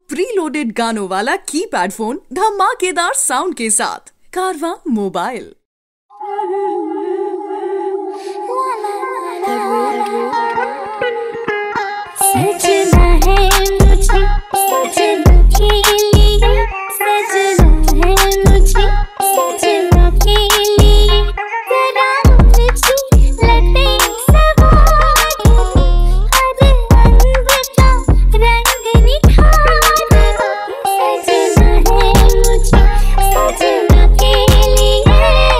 Preloaded गानों वाला keypad phone धमाकेदार साउंड के साथ कारवां मोबाइल। सजना है मुझे सजना के लिए, सजना है मुझे सजना के लिए, तेरा मुझे लटे सवार, हर रंग का रंग निखार। सजना है मुझे सजना के लिए,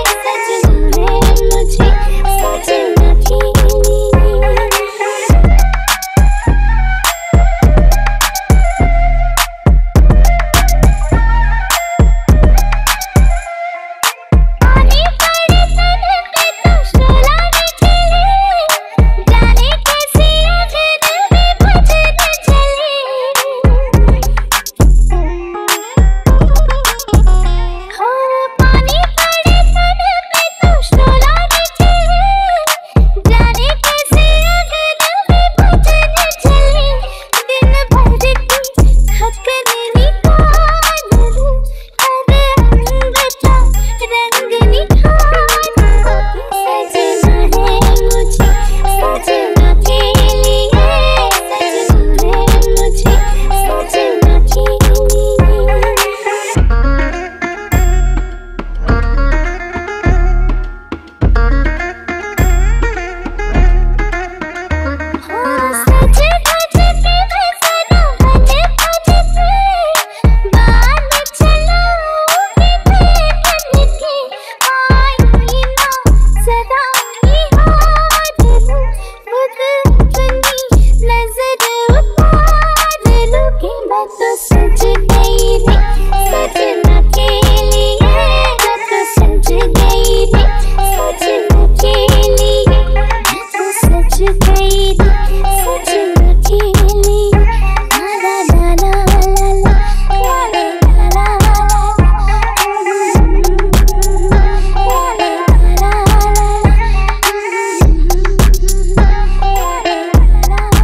सजना है मुझे सजना के लिए।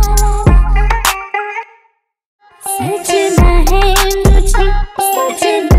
सजना है मुझे सजना